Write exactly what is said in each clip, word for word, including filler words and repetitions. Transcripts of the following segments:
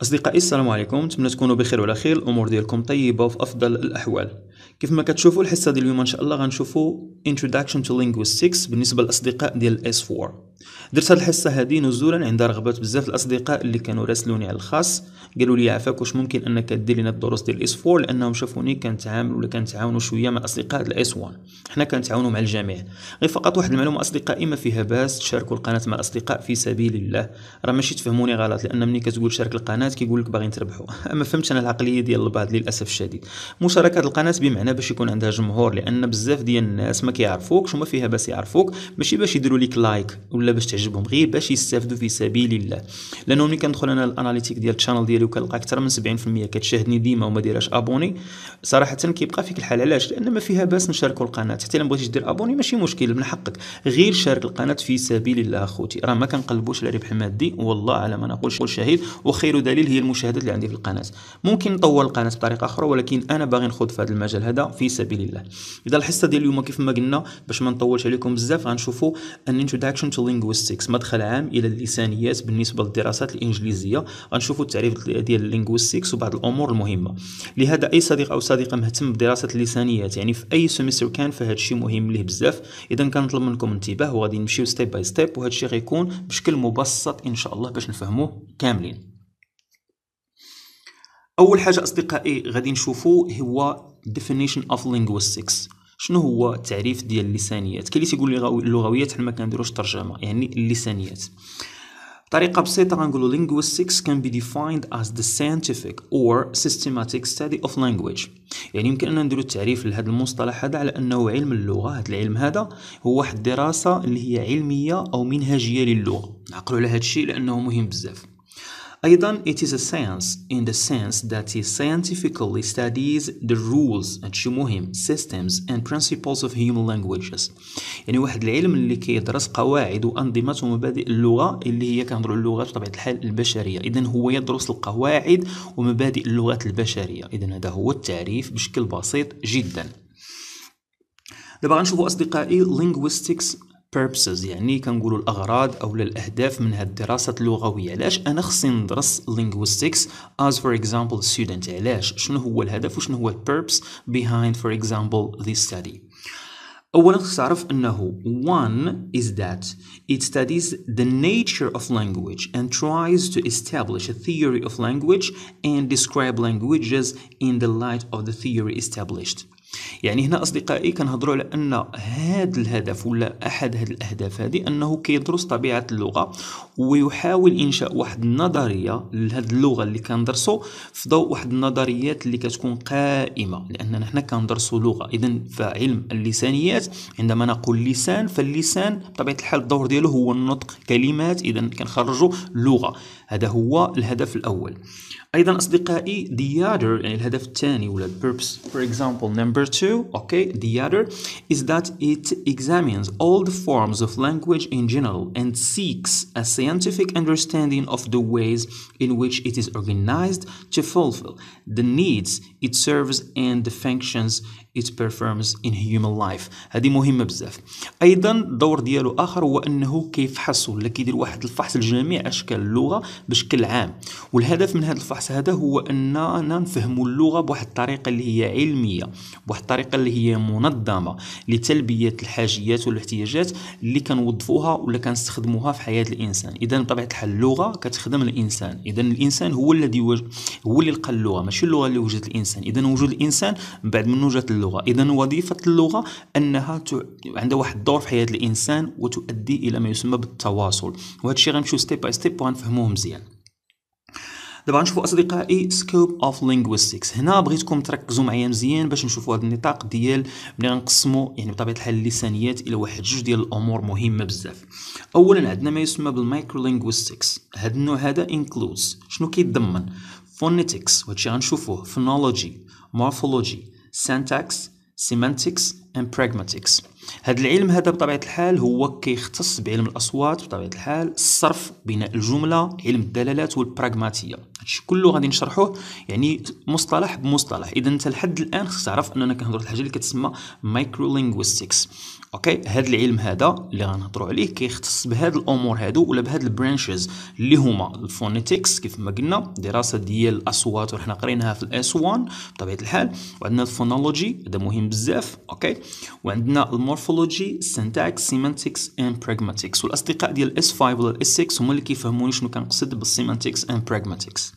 أصدقائي السلام عليكم، نتمنى تكونوا بخير وعلى خير، الأمور ديالكم طيبة وفي أفضل الأحوال. كيف ما كتشوفوا الحصة ديال اليوم إن شاء الله غنشوفوا Introduction to Linguistics بالنسبة للأصدقاء ديال إس فور. درت هاد الحصة هادي نزولا عند رغبة بزاف الأصدقاء اللي كانوا راسلوني على الخاص، قالوا لي عافاك واش ممكن أنك دير لنا الدروس ديال إس فور لأنهم شافوني كنتعامل ولا كنتعاونوا شوية مع الأصدقاء ديال إس وان. حنا كنتعاونوا مع الجميع. غير فقط واحد المعلومة أصدقائي، ما فيها باس تشاركوا القناة مع الأصدقاء في سبيل الله، راه ماشي تفهموني غلط، لأن ملي كتقول شارك القناة كيقول لك باغيين تربحوا. ما فهمتش انا العقليه ديال البعض للاسف الشديد. مشاركه القناه بمعنى باش يكون عندها جمهور، لان بزاف ديال الناس ما كيعرفوكش وما فيها باس يعرفوك، ماشي باش يديروا لك لايك ولا باش تعجبهم، غير باش يستافدوا في سبيل الله. لانه ملي كندخل انا الاناليتيك ديال الشانل ديالي وكنلقى اكثر من سبعين بالمية كتشاهدني ديما وما ديراش ابوني، صراحه كيبقى فيك الحال. علاش؟ لان ما فيها باس نشاركوا القناه. حتى الا بغيتي دير ابوني ماشي مشكل، من حقك، غير شارك القناه في سبيل الله اخوتي. راه ما كنقلبوش على ربح مادي، والله على ما نقول شهيد، وخير دليل هي المشاهدات اللي عندي في القناه. ممكن نطور القناه بطريقه اخرى، ولكن انا باغي نخوض في هذا المجال هذا في سبيل الله. اذا الحصه ديال اليوم كيف ما قلنا باش ما نطولش عليكم بزاف، غنشوفوا ان introduction to linguistics، مدخل عام الى اللسانيات بالنسبه للدراسات الانجليزيه. غنشوفوا التعريف ديال linguistics وبعض الامور المهمه. لهذا اي صديق او صديقه مهتم بدراسه اللسانيات يعني في اي سيمستر كان، فهذا الشيء مهم ليه بزاف. اذا كنطلب منكم انتباه، وغادي نمشيو ستيب باي ستيب، وهذا الشيء غيكون بشكل مبسط ان شاء الله باش نفهموه كاملين. أول حاجة أصدقائي غادي نشوفو هو definition of linguistics. شنو هو التعريف ديال اللسانيات؟ كاين اللي تيقول لي اللغويات، حنا ما كنديروش ترجمة، يعني اللسانيات. بطريقة بسيطة غنقولوا linguistics can be defined as the scientific or systematic study of language. يعني يمكن أن نديرو التعريف لهذا المصطلح هذا على أنه علم اللغة. هذا العلم هذا هو واحد الدراسة اللي هي علمية أو منهجية للغة. نعقلوا على هذا الشيء لأنه مهم بزاف. أيضا it is a science in the sense that it scientifically studies the rules، هادشي مهم، systems and principles of human languages. يعني واحد العلم اللي كيدرس قواعد وأنظمة ومبادئ اللغة، اللي هي كنهضروا اللغات بطبيعة الحال البشرية. إذن هو يدرس القواعد ومبادئ اللغات البشرية. إذن هذا هو التعريف بشكل بسيط جدا. دابا غنشوفوا أصدقائي linguistics purposes، يعني كنقولوا الأغراض أو الأهداف من هاد الدراسة اللغوية. علاش أنا خصني ندرس linguistics as for example student؟ علاش؟ شنو هو الهدف وشنو هو purpose behind for example this study؟ أولا خص تعرف أنه one is that it studies the nature of language and tries to establish a theory of language and describe languages in the light of the theory established. يعني هنا أصدقائي كنهضروا على أن هذا الهدف ولا أحد هذه الأهداف هذه أنه كيدرس طبيعة اللغة، ويحاول إنشاء واحد النظرية لهذه اللغة اللي كندرسو في ضوء واحد النظريات اللي كتكون قائمة، لأننا حنا كندرسو لغة. إذن فعلم اللسانيات عندما نقول لسان، فاللسان بطبيعة الحال الدور ديالو هو النطق كلمات، إذن كنخرجوا لغة. هذا هو الهدف الأول. أيضا أصدقائي the other، يعني الهدف الثاني ولا purpose for example number two okay the other is that it examines all the forms of language in general and seeks a scientific understanding of the ways in which it is organized to fulfill the needs it serves and the functions it performs in human life. هذه مهمة بزاف. أيضا الدور ديالو آخر هو أنه كيفحص ولا كيدير واحد الفحص لجميع أشكال اللغة بشكل عام. والهدف من هذا الفحص هذا هو أننا نفهموا اللغة بواحد الطريقة اللي هي علمية، بواحد الطريقة اللي هي منظمة لتلبية الحاجيات والاحتياجات اللي كنوظفوها ولا كنستخدموها في حياة الإنسان. إذا بطبيعة الحال اللغة كتخدم الإنسان. إذا الإنسان هو الذي وج... هو اللي لقى اللغة، ماشي اللغة اللي وجدت الإنسان. إذا وجود الإنسان من بعد من وجدت اللغة. إذا وظيفة اللغة أنها ت... عندها واحد الدور في حياة الإنسان وتؤدي إلى ما يسمى بالتواصل. وهذا الشيء غنمشيو ستيب باي ستيب وغنفهموه مزيان. دابا غنشوفوا أصدقائي scope of linguistics. هنا بغيتكم تركزوا معايا مزيان باش نشوفوا هذا النطاق ديال ملي غنقسموا يعني بطبيعة الحال اللسانيات إلى واحد جوج ديال الأمور مهمة بزاف. أولا عندنا ما يسمى بالمايكرو linguistics. هذا النوع هذا includes شنو كيتضمن phonetics، وهادشي غنشوفوه phonology, morphology, syntax, semantics and pragmatics. هذا العلم هذا بطبيعة الحال هو كيختص بعلم الأصوات بطبيعة الحال، الصرف، بناء الجملة، علم الدلالات والبراغماتية. هادشي كله غادي نشرحوه يعني مصطلح بمصطلح. إذا أنت لحد الآن خصك تعرف أننا كنهضروا على الحاجة اللي كتسمى مايكرو لينغويستكس. اوكي، هذا العلم هذا اللي غنهضروا عليه كيختص بهاد الامور هادو ولا بهاد البرانشز اللي هما الفونيتكس كيف ما قلنا، دراسه ديال الاصوات وحنا قريناها في الاس واحد بطبيعه الحال، وعندنا الفونولوجي هذا مهم بزاف. اوكي، وعندنا المورفولوجي، السنتاكس، سيمانتكس اند براغماتكس. والاصدقاء ديال الاس خمسة ولا الاس ستة هما اللي كيفهموني شنو كنقصد بالسيمانتكس اند براغماتكس.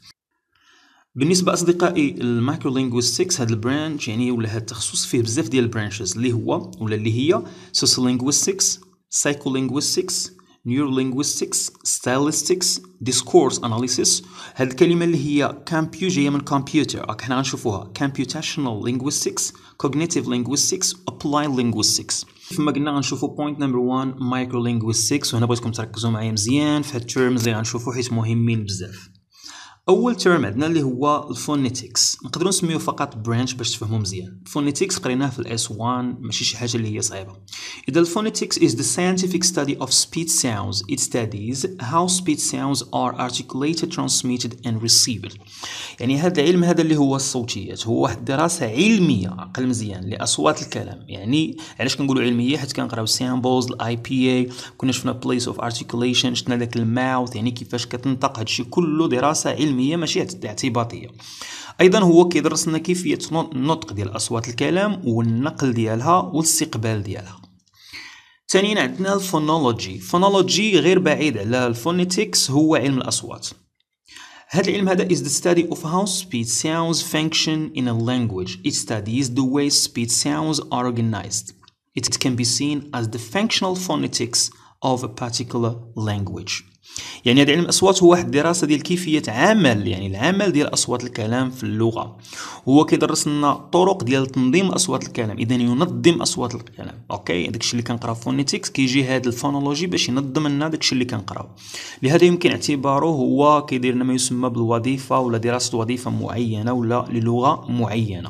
بالنسبه اصدقائي المايكرو لينغويستكس هذا البرانش يعني ولا هذا التخصص فيه بزاف ديال البرانشز اللي هو ولا اللي هي سوسيولينغويستكس، سايكولينغويستكس، نيورولينغويستكس، ستايلستكس، ديسكورس اناليسيس. هذه الكلمه اللي هي كامبيو جايه من كمبيوتر، راك حنا غنشوفوها كمبيوتيشنال لينغويستكس، كوغنيتيف لينغويستكس، ابلاي لينغويستكس. كما قلنا غنشوفوا بوينت نمبر واحد مايكرو لينغويستكس، وهنا بغيتكم تركزوا معايا مزيان في هاد التيرمز اللي غنشوفوا حيت مهمين بزاف. اول تيرم عندنا اللي هو الفونيتكس، نقدروا نسميوه فقط برانش باش تفهموا مزيان. الفونيتكس قريناه في الاس واحد، ماشي شي حاجه اللي هي صعيبه. اذا الفونيتكس is the scientific study of speech sounds. It studies how speech sounds are articulated, transmitted and received. يعني هذا العلم هذا اللي هو الصوتيات هو واحد الدراسه علميه، عقل مزيان، لاصوات الكلام. يعني علاش كنقولوا علميه؟ حيت كنقراو سامبلز، الاي بي اي، كنا شفنا بليس اوف ارتيكوليشن، شفنا داك الماوث يعني كيفاش كتنطق. هادشي كله دراسه علميه ماشي اعتباطيه. ايضا هو كيدرس لنا كيفيه النطق ديال اصوات الكلام والنقل ديالها والاستقبال ديالها. ثانيا عندنا الفونولوجي. الفونولوجي غير بعيد على الفونيتكس، هو علم الاصوات. هذا العلم هذا is the study of how speech sounds function in a language. It studies the way speech sounds are organized. It can be seen as the functional phonetics of a particular language. يعني هذا علم الاصوات هو واحد الدراسه ديال كيفيه عمل يعني العمل ديال اصوات الكلام في اللغه. هو كيدرس لنا طرق ديال تنظيم اصوات الكلام، اذا ينظم اصوات الكلام. اوكي، داكشي اللي كنقراو فونيتكس كيجي هذا الفونولوجي باش ينظم لنا داكشي اللي كنقراو. لهذا يمكن اعتباره هو كيدير لنا ما يسمى بالوظيفه ولا دراسه وظيفه معينه ولا للغه معينه.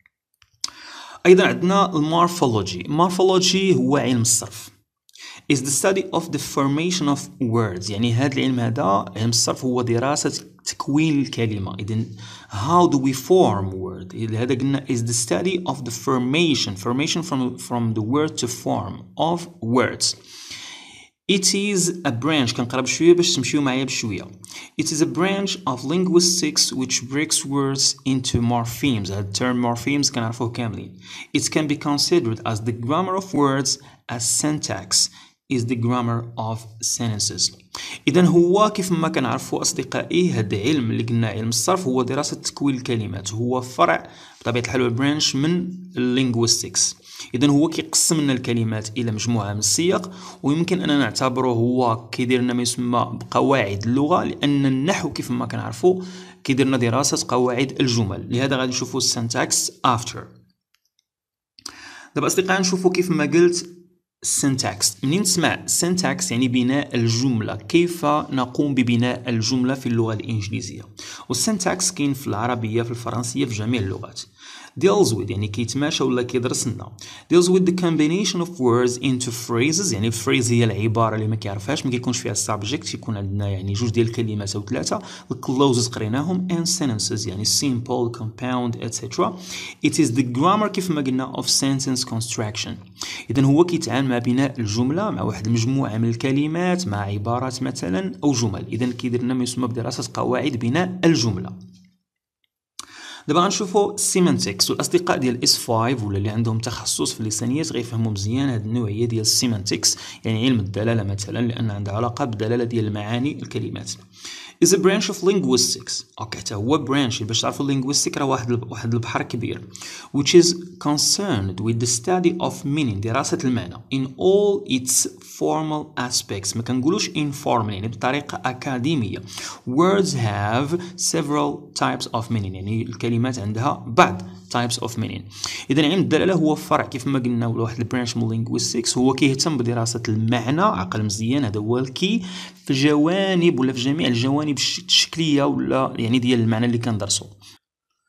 ايضا عندنا المورفولوجي. المورفولوجي هو علم الصرف. is the study of the formation of words. يعني هذا العلم هذا علم الصرف هو دراسة تكوين الكلمة. إذن how do we form word؟ هذا قلنا is the study of the formation formation from from the word to form of words. It is a branch. كنقرا بشويه باش تمشيو معايا بشويه. It is a branch of linguistics which breaks words into morphemes. هذا term morphemes كنعرفوه كاملين. It can be considered as the grammar of words as syntax is the grammar of sentences. إذن هو كيف ما كنعرفوا أصدقائي هذا علم اللي قلنا علم الصرف هو دراسة تكوين الكلمات، هو فرع بطبيعة الحال برانش من اللينغويستكس. إذن هو كيقسم لنا الكلمات إلى مجموعة من السياق، ويمكن أننا نعتبره هو كيدير لنا ما يسمى بقواعد اللغة، لأن النحو كيف ما كنعرفوا كيدير لنا دراسة قواعد الجمل. لهذا غادي نشوفوا السنتاكس after. دابا أصدقائي نشوفوا كيف ما قلت syntax. منين تسمع syntax يعني بناء الجملة، كيف نقوم ببناء الجملة في اللغة الإنجليزية. والسyntax كاين في العربية، في الفرنسية، في جميع اللغات. deals with يعني كيتماشى ولا كيدرس لنا deals with the combination of words into phrases. يعني phrase هي العبارة اللي ما كيعرفهاش، ما كيكونش فيها subject، يكون عندنا يعني جوج ديال الكلمات أو ثلاثة. clauses قريناهم and sentences يعني simple, compound et cetera. It is the grammar كيف ما قلنا of sentence construction. إذن هو كيتعامل مع بناء الجملة مع واحد المجموعة من الكلمات مع عبارات مثلا أو جمل. إذن كيدير لنا ما يسمى بدراسة قواعد بناء الجملة. دابا غنشوفوا السيمانتكس. والاصدقاء ديال اس خمسة ولا اللي عندهم تخصص في اللسانيات غيفهموا مزيان هذه النوعيه ديال السيمانتكس، يعني علم الدلاله مثلا، لان عندها علاقه بالدلاله ديال المعاني الكلمات. is a branch of linguistics. اوكي، حتى هو branch باش تعرفوا linguistics راه واحد واحد البحر كبير. which is concerned with the study of meaning دراسه المعنى in all its formal aspects. ما كنقولوش informal يعني بطريقه اكاديميه. words have several types of meaning يعني الكلمات عندها بعض types of meaning. اذا علم الدلاله هو فرع كيف ما قلنا ولا واحد البرانش من linguistics، هو كيهتم بدراسه المعنى، عقل مزيان، هذا هو الكي في جوانب ولا في جميع الجوانب الشكليه ولا يعني ديال المعنى اللي كندرسو.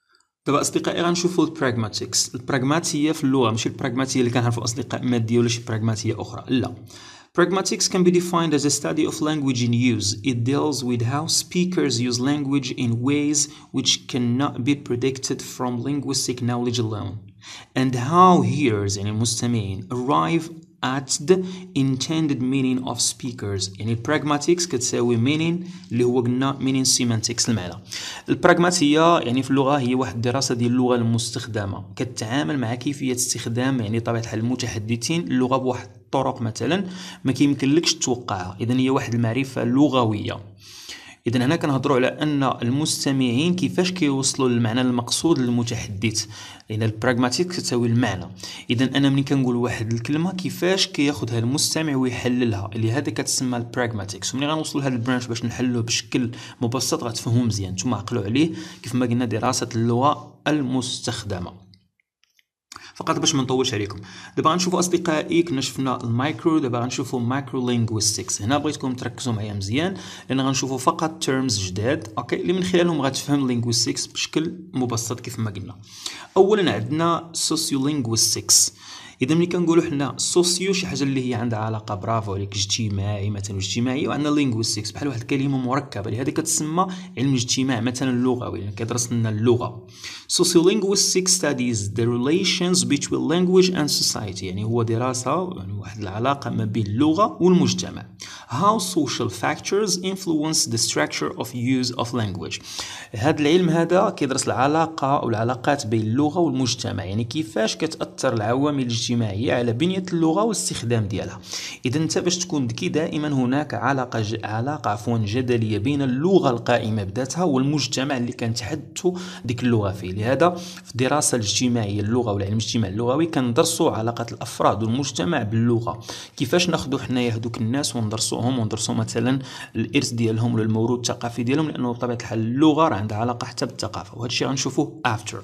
دابا اصدقائي غنشوفوا البراغماتيكس. البراغماتيه في اللغه ماشي البراغماتيه اللي كنعرفوا اصدقاء ماديه ولا شي براغماتيه اخرى، لا. Pragmatics can be defined as a study of language in use. It deals with how speakers use language in ways which cannot be predicted from linguistic knowledge alone, and how hearers يعني المستمعين arrive at the intended meaning of speakers. يعني pragmatics كتساوي meaning اللي هو قلنا meaning semantics المعنى. البراغماتية يعني في اللغة هي واحد الدراسة ديال اللغة المستخدمة، كتعامل مع كيفية استخدام يعني طبيعة الحال المتحدثين اللغة بواحد الطرق مثلا ما كيمكنلكش توقعها. اذا هي واحد المعرفة لغوية. اذا هنا كنهضروا على ان المستمعين كيفاش كيوصلوا للمعنى المقصود للمتحدث، لان البراغماتيك كتساوي المعنى. اذا انا ملي كنقول واحد الكلمه كيفاش كياخذها المستمع ويحللها، لهذا كتسمى البراغماتيكس. وملي غنوصلوا لهذا البرانش باش نحلوه بشكل مبسط غتفهموا مزيان. نتوما عقلوا عليه كيف ما قلنا دراسه اللغه المستخدمه. فقط باش ما نطولش عليكم، دابا غنشوفوا اصدقائي كنا شفنا المايكرو، دابا غنشوفوا مايكرو لينغويستكس. هنا بغيتكم تركزوا معايا مزيان لان غنشوفوا فقط تيرمز جداد اوكي اللي من خلالهم غتفهم لينغويستكس بشكل مبسط كيف ما قلنا. اولا عندنا سوسيو لينغويستكس. اذا ملي كنقولوا حنا سوسيو شي حاجه اللي هي عندها علاقه برافو عليك اجتماعي مثلا اجتماعي، وعندنا لينغويستكس بحال واحد الكلمه مركبه لهذه كتسمى علم الاجتماع مثلا اللغوي يعني كيدرس لنا اللغه. Sociolinguistic studies the relations between language and society يعني هو دراسه يعني واحد العلاقه ما بين اللغه والمجتمع. How social factors influence the structure of use of language. هذا العلم هذا كيدرس العلاقه او العلاقات بين اللغه والمجتمع، يعني كيفاش كتاثر العوامل الاجتماعيه على بنيه اللغه والاستخدام ديالها. اذا انت باش تكون ذكي دائما هناك علاقه ج... علاقه عفوا جدليه بين اللغه القائمه بذاتها والمجتمع اللي كنتحدثوا ديك اللغه فيه. لهذا في الدراسه الاجتماعيه اللغه ولا علم الاجتماع اللغوي كندرسوا علاقه الافراد والمجتمع باللغه، كيفاش ناخذوا حنايا هذوك الناس وندرسوهم وندرسوا مثلا الارث ديالهم ولا الموروث الثقافي ديالهم، لانه بطبيعه الحال اللغه راه عندها علاقه حتى بالثقافه، وهذا الشيء غنشوفوه افتر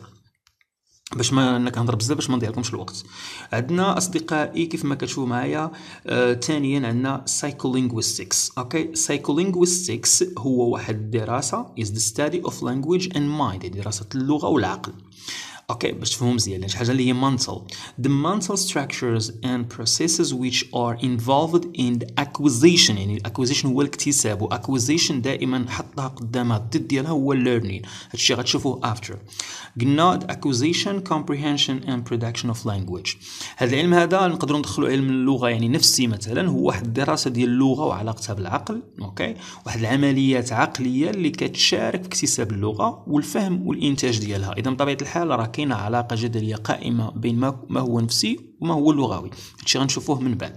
باش ما انا كنهضر بزاف باش ما نضيعلكمش الوقت. عندنا اصدقائي كيف ما كتشوفوا معايا آه، ثانيا عندنا سايكولينغويستكس. اوكي سايكولينغويستكس هو واحد الدراسه is the study of language and mind، دراسه اللغه والعقل. اوكي باش تفهموا مزيان شي حاجه اللي هي mental the mental structures and processes which are involved in the acquisition. يعني acquisition هو الاكتساب، و acquisition دائما حطها قدامها الضد ديالها هو learning. هادشي غتشوفوه after. قلنا the acquisition comprehension and production of language. هذا العلم هذا نقدروا ندخلوا علم اللغه يعني نفسي مثلا هو واحد الدراسه ديال اللغه وعلاقتها بالعقل. اوكي واحد العمليات عقليه اللي كتشارك في اكتساب اللغه والفهم والانتاج ديالها. اذا بطبيعه الحال راه كاينه علاقه جدليه قائمه بين ما هو نفسي وما هو لغوي. هادشي غنشوفوه من بعد.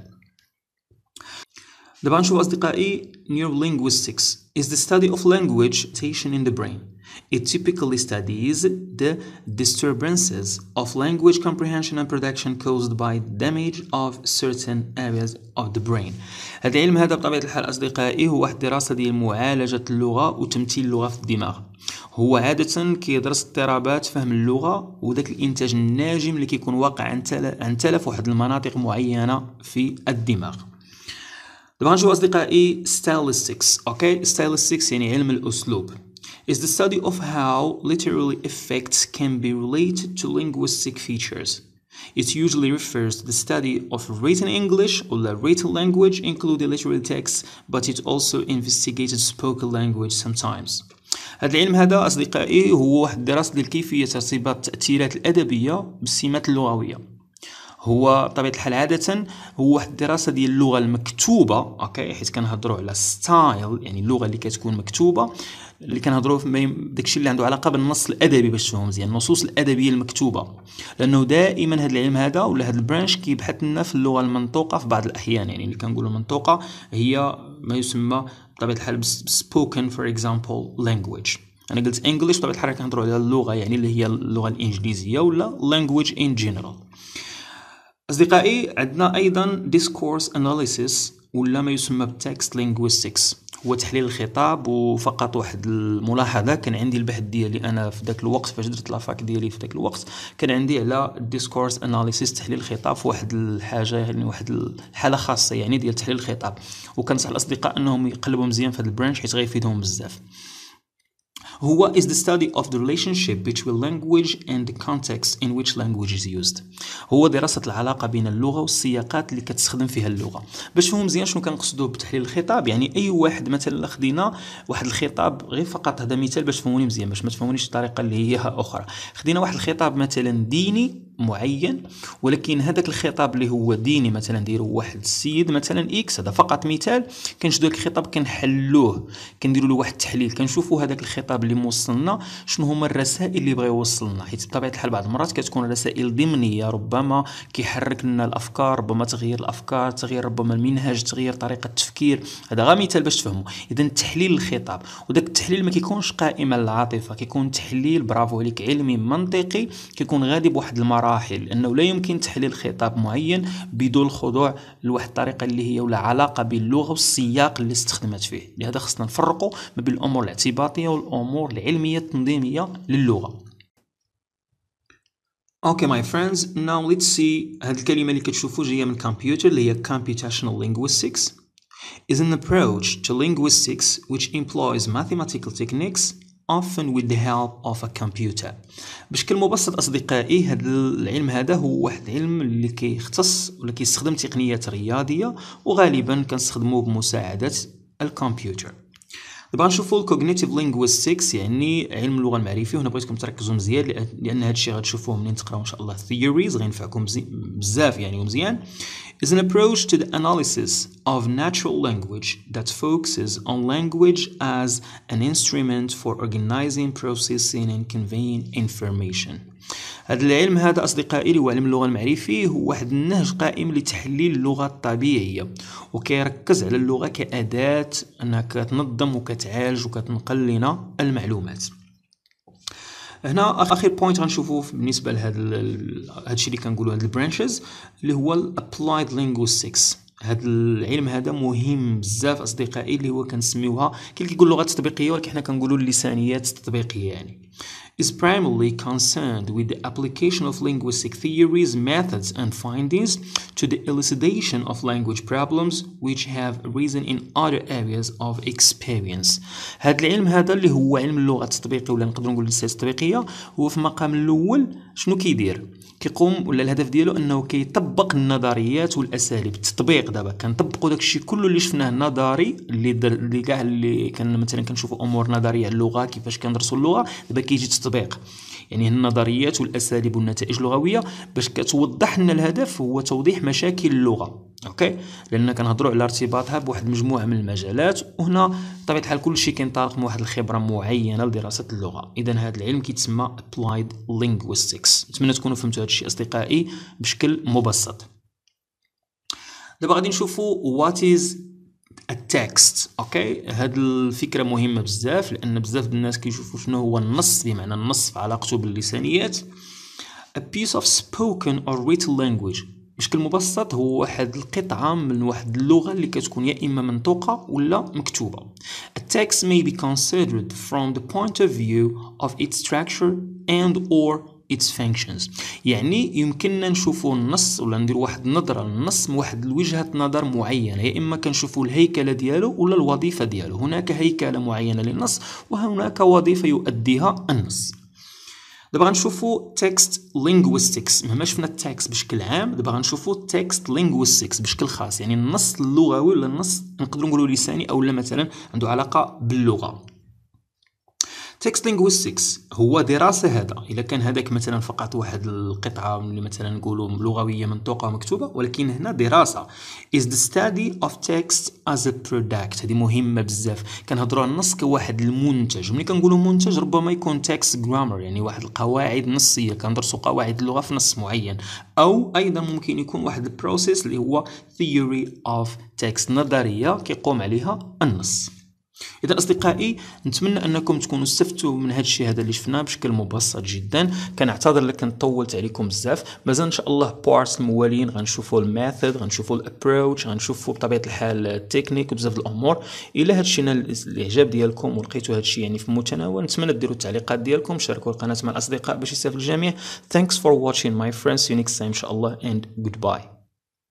دابا غنشوفوا اصدقائي neurolinguistics is the study of language station in the brain. It typically studies the disturbances of language comprehension and production caused by damage of certain areas of the brain. هذا العلم هذا بطبيعة الحال أصدقائي هو واحد دراسة ديال معالجة اللغة وتمثيل اللغة في الدماغ. هو عادة كيدرس اضطرابات فهم اللغة وذاك الإنتاج الناجم اللي كيكون واقع عن تلف واحد المناطق معينة في الدماغ. دابا غنشوفوا أصدقائي stylistics. اوكي stylistics يعني علم الأسلوب is the study of how literary effects can be related to linguistic features. It usually refers to the study of written English or written language including literary texts, but it also investigated spoken language sometimes. هذا العلم هذا أصدقائي هو واحد الدراسة ديال كيفية ارتباط التأثيرات الأدبية بالسمات اللغوية. هو بطبيعة الحال عادة هو واحد الدراسة ديال اللغة المكتوبة. اوكي حيت كنهضروا على ستايل يعني اللغة اللي كتكون مكتوبة، اللي كنهضروا في داكشي اللي عنده علاقة بالنص الأدبي باش تفهموا مزيان النصوص الأدبية المكتوبة، لأنه دائما هذا العلم هذا ولا هذا البرانش كيبحث لنا في اللغة المنطوقة في بعض الأحيان. يعني اللي كنقولوا منطوقة هي ما يسمى بطبيعة الحال spoken for example language. أنا قلت English بطبيعة الحال كنهضروا على اللغة يعني اللي هي اللغة الإنجليزية ولا language in general. أصدقائي عندنا أيضا discourse analysis ولا ما يسمى text linguistics، هو تحليل الخطاب. وفقط واحد الملاحظة، كان عندي البحث ديالي أنا في ذاك الوقت فاش درت لافاك ديالي في ذاك الوقت كان عندي على discourse analysis تحليل الخطاب في واحد الحاجة يعني واحد الحالة خاصة يعني ديال تحليل الخطاب، وكنصح الأصدقاء أنهم يقلبوا مزيان في هذا البرانش حيت غيفيدهم بزاف. هو is the study of the relationship between language and the context in which language is used. هو دراسة العلاقة بين اللغة والسياقات اللي كتستخدم فيها اللغة. باش تفهموا مزيان شنو كنقصدوا بتحليل الخطاب، يعني أي واحد مثلا خدينا واحد الخطاب، غير فقط هذا مثال باش تفهموني مزيان، باش ما تفهمونيش الطريقة اللي هي أخرى. خدينا واحد الخطاب مثلا ديني معين، ولكن هذاك الخطاب اللي هو ديني مثلا ديروا واحد السيد مثلا اكس، هذا فقط مثال، كنشدوا هذاك الخطاب كنحلوه كنديروا له واحد التحليل، كنشوفوا هذاك الخطاب اللي موصلنا شنو هما الرسائل اللي بغى يوصلنا، حيت بطبيعه الحال بعض المرات كتكون رسائل ضمنيه، ربما كيحرك لنا الافكار، ربما تغيير الافكار، تغيير ربما المنهج، تغيير طريقه التفكير، هذا غير مثال باش تفهموا. اذا تحليل الخطاب، وداك التحليل ما كيكونش قائم على العاطفه، كيكون تحليل برافو عليك علمي منطقي، كيكون غادي بواحد المراحل، لانه لا يمكن تحليل خطاب معين بدون الخضوع لواحد الطريقه اللي هي ولا علاقه باللغه والسياق اللي استخدمت فيه. لهذا خصنا نفرقوا ما بين الامور الاعتباطيه والامور العلميه التنظيميه للغه. Okay my friends, now let's see هذه الكلمه اللي كتشوفوا جايه من computer اللي هي computational linguistics is an approach to linguistics which employs mathematical techniques often with the help of a computer. بشكل مبسط أصدقائي، هذا العلم هذا هو واحد العلم اللي كيختص ولا كيستخدم تقنيات رياضية، وغالبا كنستخدموه بمساعدة الكمبيوتر. دابا نشوفوا الكوغنيتيف لينغويستكس، يعني علم اللغه المعرفي، وهنا بغيتكم تركزوا مزيان لان هذا الشيء غتشوفوه منين تقراو ان شاء الله theories، غينفعكم بزاف يعني ومزيان. is an approach to the analysis of natural language that focuses on language as an instrument for organizing, processing and conveying information. هذا العلم هذا أصدقائي اللي هو علم اللغة المعرفي هو واحد النهج قائم لتحليل اللغة الطبيعية، وكيركز على اللغة كأداة أنها كتنظم وكتعالج وكتنقل لنا المعلومات. هنا اخر بوينت غنشوفوه بالنسبه لهذا الشيء اللي كنقولوا هاد البرانشز اللي هو الابلايد لينغويستكس. هذا العلم هذا مهم بزاف اصدقائي، اللي هو كنسميوها كاين كيقول لغات تطبيقيه، ولكن حنا كنقولوا اللسانيات التطبيقيه، يعني is primarily concerned with the application of linguistic theories, methods and findings to the elucidation of language problems which have arisen in other areas of experience. هذا العلم هذا اللي هو علم اللغة التطبيقية ولا نقدروا نقول اللسانيات التطبيقية، هو في المقام الأول شنو كيدير؟ كيقوم ولا الهدف ديالو انه كيطبق النظريات والاساليب. التطبيق دابا كنطبقوا داكشي كله اللي شفناه نظري، اللي در اللي كاع اللي كان مثلا كنشوفوا امور نظريه اللغه كيفاش كندرسوا اللغه، دابا كيجي التطبيق، يعني النظريات والاساليب والنتائج اللغويه باش كتوضح لنا الهدف هو توضيح مشاكل اللغه. اوكي، لان كنهضروا على ارتباطها بواحد المجموعه من المجالات، وهنا بطبيعه الحال كل شيء كينطلق من واحد الخبره معينه لدراسه اللغه. اذا هذا العلم كيتسمى applied linguistics. نتمنى تكونوا فهمتوا هذا الشيء اصدقائي بشكل مبسط. دابا غادي نشوفوا what is a text. اوكي، هاد الفكره مهمه بزاف، لان بزاف الناس كيشوفوا شنو هو النص، بمعنى النص في علاقته باللسانيات. a piece of spoken or written language بشكل مبسط هو واحد القطعة من واحد اللغة اللي كتكون يا إما منطوقة ولا مكتوبة. A text may be considered from the point of view of its structure and or its functions. يعني يمكننا نشوفوا النص ولا ندير واحد النظرة للنص من واحد الوجهة نظر معينة، يا إما كنشوفوا الهيكلة ديالو ولا الوظيفة ديالو. هناك هيكلة معينة للنص وهناك وظيفة يؤديها النص. دابا غنشوفوا text linguistics، مهما شفنا التكست بشكل عام، دابا غنشوفوا text linguistics بشكل خاص، يعني النص اللغوي ولا النص نقدروا نقولوا لساني او لا مثلا عنده علاقه باللغه. text linguistics هو دراسة هذا، إذا كان هذاك مثلا فقط واحد القطعة اللي مثلا نقولوا لغوية منطوقة ومكتوبة، ولكن هنا دراسة is the study of text as a product. هذه مهمة بزاف. كنهضروا على النص كواحد المنتج، ملي كنقولوا منتج ربما يكون text grammar، يعني واحد القواعد نصية، كندرسوا قواعد اللغة في نص معين، أو أيضا ممكن يكون واحد البروسيس اللي هو theory of text، نظرية كيقوم عليها النص. إذا أصدقائي نتمنى أنكم تكونوا استفدتوا من هذا الشيء هذا اللي شفناه بشكل مبسط جدا. كنعتذر لكن طولت عليكم بزاف. مازال إن شاء الله بارس الموالين غنشوفوا الميثود، غنشوفوا الابروتش، غنشوفوا بطبيعة الحال التكنيك وبزاف الأمور. إلا هذا الشيء الإعجاب ديالكم ولقيتوا هذا الشيء يعني في المتناول، نتمنى ديروا التعليقات ديالكم، شاركوا القناة مع الأصدقاء باش يستافد الجميع. Thanks for watching my friends. See you next time إن شاء الله and goodbye.